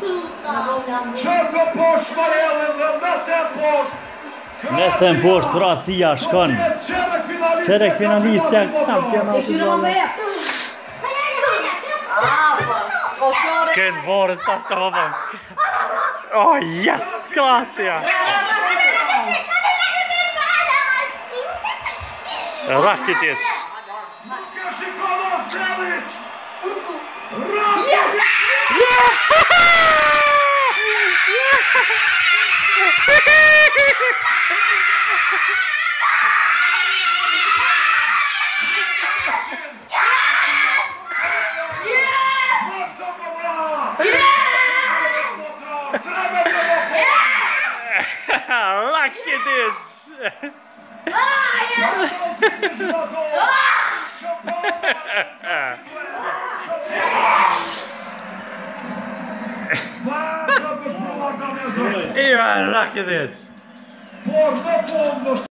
Qëto poshtë Marellin dhe Nëse në poshtë Kroacia shkon çerek finalistja kampionatit. Kënë borës ta qovën. Oh, yes, Kroacia! Rakitic! Yes! Rakitic! Ivan Rakitic!